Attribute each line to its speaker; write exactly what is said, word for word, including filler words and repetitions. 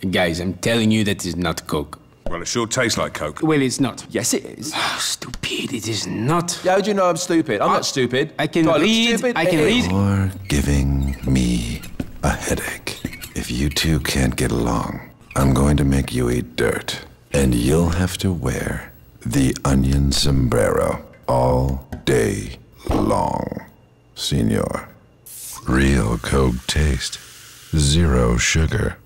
Speaker 1: Guys, I'm telling you that is not Coke.
Speaker 2: Well, it sure tastes like Coke.
Speaker 1: Well, it's not.
Speaker 3: Yes, it is.
Speaker 1: Oh, stupid, it is not.
Speaker 3: Yeah, how do you know I'm stupid? I'm
Speaker 1: I,
Speaker 3: not stupid.
Speaker 1: I can
Speaker 3: do I look
Speaker 1: read,
Speaker 3: stupid?
Speaker 1: I can
Speaker 3: It
Speaker 1: read.
Speaker 3: is.
Speaker 4: You're giving me a headache. If you two can't get along, I'm going to make you eat dirt. And you'll have to wear the onion sombrero all day long, senor. Real Coke taste. Zero sugar.